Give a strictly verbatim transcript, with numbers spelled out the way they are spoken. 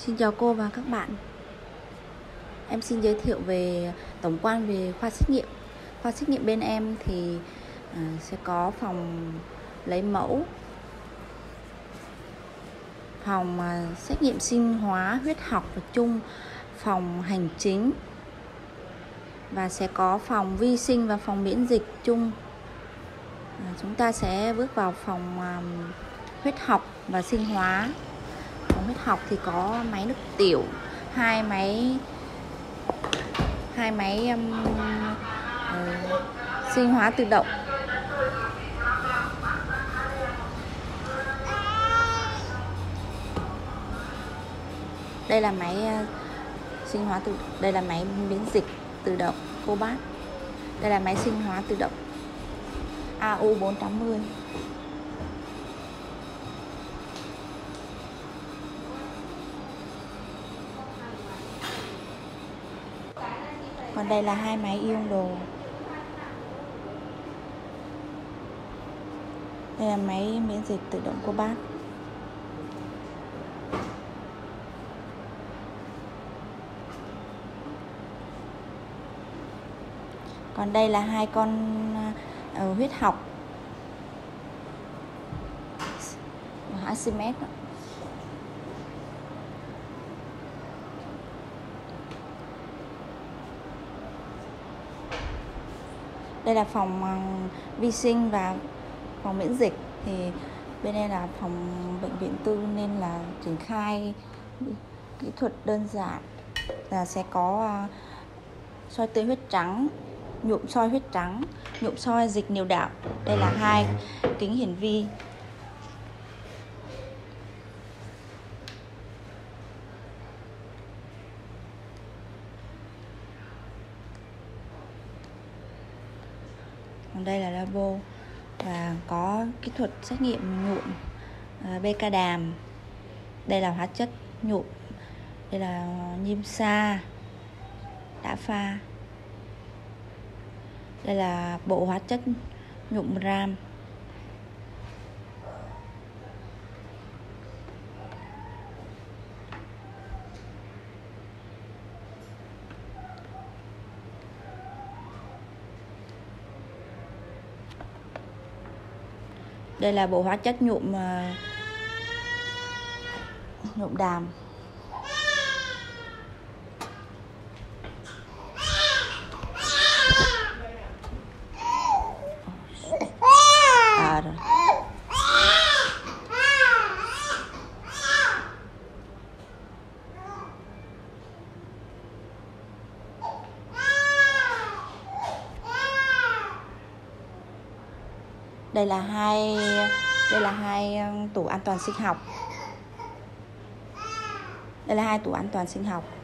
Xin chào cô và các bạn. Em xin giới thiệu về tổng quan về khoa xét nghiệm. Khoa xét nghiệm bên em thì à, sẽ có phòng lấy mẫu, phòng à, xét nghiệm sinh hóa, huyết học và chung, phòng hành chính, và sẽ có phòng vi sinh và phòng miễn dịch chung. À, chúng ta sẽ bước vào phòng à, huyết học và sinh hóa. Phòng huyết học thì có máy nước tiểu, hai máy hai máy um, uh, sinh hóa tự động. Đây là máy uh, sinh hóa tự đây là máy miễn dịch tự động Cobas. Đây là máy sinh hóa tự động A U bốn tám mươi. Còn đây là hai máy ion đồ. Đây là máy miễn dịch tự động Cobas. Còn đây là hai con uh, huyết học Archimedes. Đây là phòng uh, vi sinh và phòng miễn dịch. Thì bên đây là phòng bệnh viện tư nên là triển khai kỹ thuật đơn giản, là sẽ có uh, soi tươi huyết trắng, nhuộm soi huyết trắng, nhuộm soi dịch niệu đạo. Đây là hai kính hiển vi. Còn đây là labo và có kỹ thuật xét nghiệm nhuộm uh, bê ca đàm. Đây là hóa chất nhuộm. Đây là nhiêm sa đã pha. Đây là bộ hóa chất nhuộm ram. Đây là bộ hóa chất nhuộm uh, nhuộm đàm. À, rồi. Đây là hai đây là hai tủ an toàn sinh học. Đây là hai tủ an toàn sinh học.